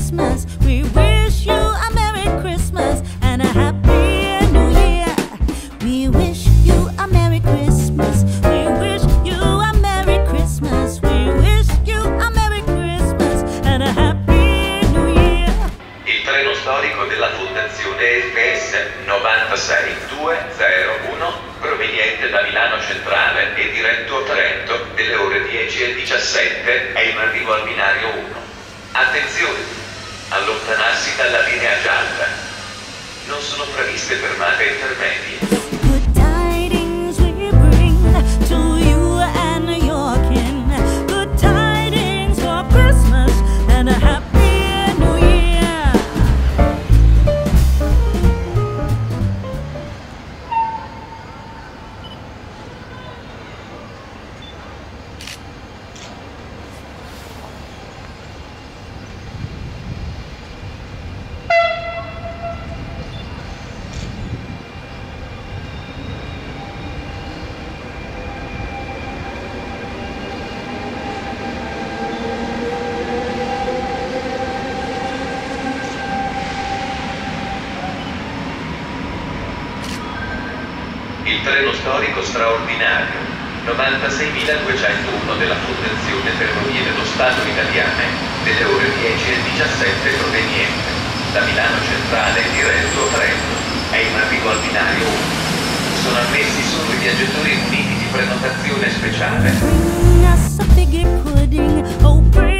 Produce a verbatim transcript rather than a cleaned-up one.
Christmas. We wish you a Merry Christmas and a Happy New Year. We wish you a Merry Christmas. We wish you a Merry Christmas. We wish you a Merry Christmas and a Happy New Year. Il treno storico della Fondazione F S novantasei duecentouno, proveniente da Milano Centrale e diretto a Trento, delle ore dieci e diciassette, è in arrivo al binario uno. Attenzione! Allontanarsi dalla linea gialla. Non sono previste fermate intermedie. Good tidings we bring to you and your kin. Good tidings for Christmas and a Happy New Year. Il treno storico straordinario novantaseimiladuecentouno della Fondazione Ferrovie dello Stato Italiane, delle ore dieci e diciassette, proveniente da Milano Centrale e diretto a Trento, è in arrivo al binario uno. Sono ammessi solo i viaggiatori muniti di prenotazione speciale. Bring us a figgy pudding, oh bring